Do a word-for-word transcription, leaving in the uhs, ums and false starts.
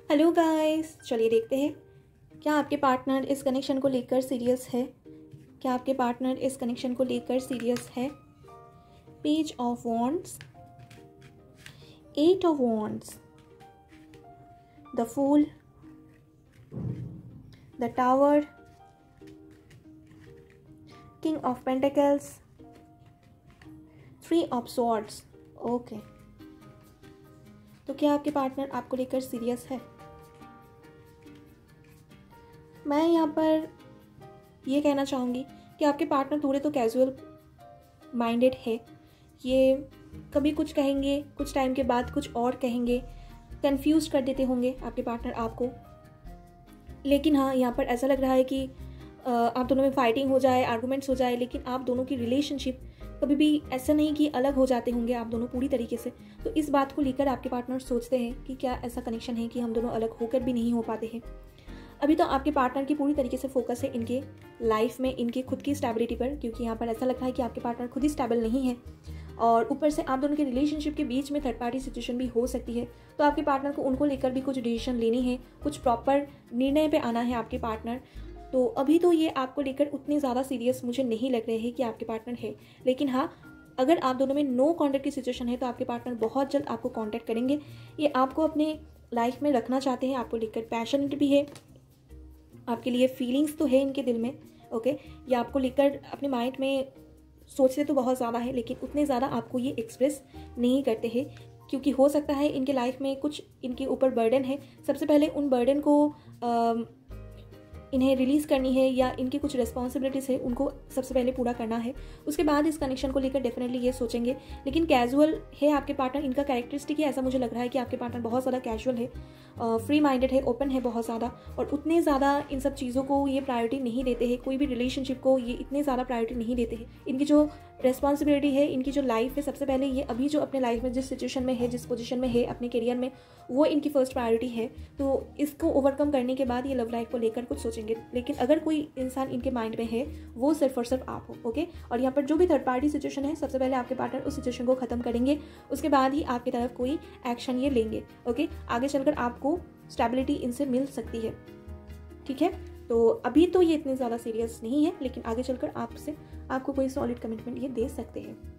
Hello guys, चलिए देखते हैं क्या आपके पार्टनर इस कनेक्शन को लेकर सीरियस है। क्या आपके पार्टनर इस कनेक्शन को लेकर सीरियस है। Page of wands, eight of wands, the fool, the tower, king of pentacles, three of swords. Okay, तो क्या आपके पार्टनर आपको लेकर सीरियस है। मैं यहाँ पर ये कहना चाहूँगी कि आपके पार्टनर थोड़े तो कैजुअल माइंडेड है। ये कभी कुछ कहेंगे, कुछ टाइम के बाद कुछ और कहेंगे, कंफ्यूज कर देते होंगे आपके पार्टनर आपको। लेकिन हाँ, यहाँ पर ऐसा लग रहा है कि आप दोनों में फाइटिंग हो जाए, आर्गूमेंट्स हो जाए, लेकिन आप दोनों की रिलेशनशिप कभी भी ऐसा नहीं कि अलग हो जाते होंगे आप दोनों पूरी तरीके से। तो इस बात को लेकर आपके पार्टनर सोचते हैं कि क्या ऐसा कनेक्शन है कि हम दोनों अलग होकर भी नहीं हो पाते हैं। अभी तो आपके पार्टनर की पूरी तरीके से फोकस है इनके लाइफ में, इनके खुद की स्टेबिलिटी पर, क्योंकि यहाँ पर ऐसा लग रहा है कि आपके पार्टनर खुद ही स्टेबल नहीं है और ऊपर से आप दोनों के रिलेशनशिप के बीच में थर्ड पार्टी सिचुएशन भी हो सकती है। तो आपके पार्टनर को उनको लेकर भी कुछ डिसीजन लेनी है, कुछ प्रॉपर निर्णय पे आना है आपके पार्टनर। तो अभी तो ये आपको लेकर उतने ज़्यादा सीरियस मुझे नहीं लग रहे हैं कि आपके पार्टनर है। लेकिन हाँ, अगर आप दोनों में नो कॉन्टैक्ट की सिचुएशन है तो आपके पार्टनर बहुत जल्द आपको कॉन्टैक्ट करेंगे। ये आपको अपने लाइफ में रखना चाहते हैं, आपको लेकर पैशनेट भी है, आपके लिए फीलिंग्स तो है इनके दिल में। ओके, ये आपको लेकर अपने माइंड में सोचते तो बहुत ज़्यादा है, लेकिन उतने ज़्यादा आपको ये एक्सप्रेस नहीं करते हैं, क्योंकि हो सकता है इनके लाइफ में कुछ इनके ऊपर बर्डन है। सबसे पहले उन बर्डन को आ, इन्हें रिलीज़ करनी है, या इनकी कुछ रिस्पॉन्सिबिलिटीज़ है उनको सबसे पहले पूरा करना है। उसके बाद इस कनेक्शन को लेकर डेफिनेटली ये सोचेंगे। लेकिन कैजुअल है आपके पार्टनर, इनका कैरेक्टरिस्टिक ही ऐसा मुझे लग रहा है कि आपके पार्टनर बहुत ज़्यादा कैजुअल है, फ्री माइंडेड है, ओपन है बहुत ज़्यादा, और उतने ज़्यादा इन सब चीज़ों को ये प्रायोरिटी नहीं देते हैं। कोई भी रिलेशनशिप को ये इतने ज़्यादा प्रायोरिटी नहीं देते हैं। इनकी जो रिस्पॉन्सिबिलिटी है, इनकी जो लाइफ है, सबसे पहले ये अभी जो अपने लाइफ में जिस सिचुएशन में है, जिस पोजीशन में है अपने करियर में, वो इनकी फर्स्ट प्रायोरिटी है। तो इसको ओवरकम करने के बाद ये लव लाइफ को लेकर कुछ सोचेंगे। लेकिन अगर कोई इंसान इनके माइंड में है, वो सिर्फ और सिर्फ आप हो। ओके, और यहाँ पर जो भी थर्ड पार्टी सिचुएशन है, सबसे पहले आपके पार्टनर उस सिचुएशन को खत्म करेंगे, उसके बाद ही आपकी तरफ कोई एक्शन ये लेंगे। ओके, आगे चलकर आपको स्टेबिलिटी इनसे मिल सकती है। ठीक है, तो अभी तो ये इतने ज़्यादा सीरियस नहीं है, लेकिन आगे चलकर आपसे आपको कोई सॉलिड कमिटमेंट ये दे सकते हैं।